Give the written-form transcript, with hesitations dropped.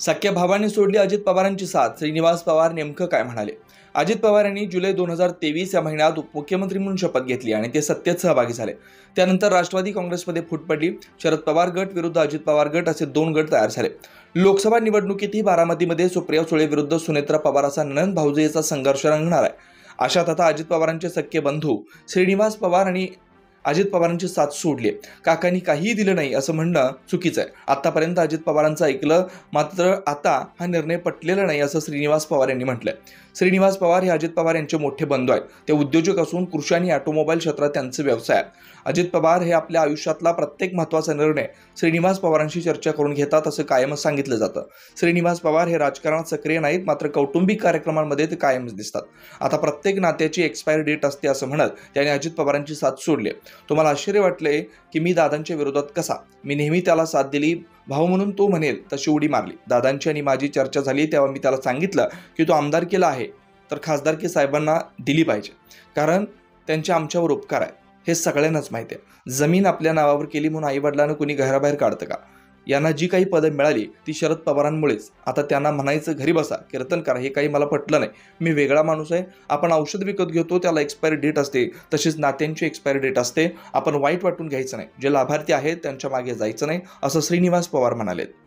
सख्या भावांनी सोडली अजित पवारांची साथ, श्रीनिवास पवार नेमकं काय म्हणाले? अजित पवार यांनी जुलै 2023 या महिन्यात उपमुख्यमंत्री म्हणून शपथ घेतली आणि ते सत्तेत सहभागी झाले. त्यानंतर राष्ट्रवादी काँग्रेसमध्ये फूट पडली. शरद पवार गट विरुद्ध अजित पवार गट असे दोन गट तयार झाले. लोकसभा निवडणुकीतही बारामतीमध्ये सुप्रिया सुळे विरुद्ध सुनेत्रा पवार असा नणंद भाऊजेचा संघर्ष रंगणार आहे. अशात आता अजित पवारांचे सख्खे बंधू श्रीनिवास पवार आणि अजित पवारांची साथ सोडली. काकांनी काहीही दिलं नाही असं म्हणणं चुकीचं आहे. आतापर्यंत अजित पवारांचं ऐकलं, मात्र आता हा निर्णय पटलेला नाही असं श्रीनिवास पवार यांनी म्हटलंय. श्रीनिवास पवार हे अजित पवार यांचे मोठे बंधू आहेत. ते उद्योजक असून कृषी आणि ऑटोमोबाईल क्षेत्रात त्यांचे व्यवसाय आहेत. अजित पवार हे आपल्या आयुष्यातला प्रत्येक महत्त्वाचा निर्णय श्रीनिवास पवारांशी चर्चा करून घेतात असं कायमच सांगितलं जातं. श्रीनिवास पवार हे राजकारणात सक्रिय नाहीत, मात्र कौटुंबिक कार्यक्रमांमध्ये ते कायमच दिसतात. आता प्रत्येक नात्याची एक्सपायरी डेट असते असं म्हणत त्याने अजित पवारांची साथ सोडली. तुम्हाला आश्चर्य वाटले की मी दादांच्या विरोधात कसा? मी नेहमी त्याला साथ दिली. भाऊ म्हणून तो म्हणेल तशी उडी मारली. दादांची आणि माझी चर्चा झाली तेव्हा मी त्याला सांगितलं की तो आमदारकीला आहे तर खासदारकी साहेबांना दिली पाहिजे, कारण त्यांचे आमच्यावर उपकार आहे. हे सगळ्यांनाच माहिती आहे. जमीन आपल्या नावावर केली म्हणून आईवडिलांना कुणी घराबाहेर काढतं का? यांना जी काही पदं मिळाली ती शरद पवारांमुळेच. आता त्यांना म्हणायचं घरी बसा, कीर्तन करा, हे काही मला पटलं नाही. मी वेगळा माणूस आहे. आपण औषध विकत घेतो त्याला एक्सपायरी डेट असते, तशीच नात्यांची एक्सपायरी डेट असते. आपण वाईट वाटून घ्यायचं नाही. जे लाभार्थी आहेत त्यांच्या मागे जायचं नाही असं श्रीनिवास पवार म्हणाले.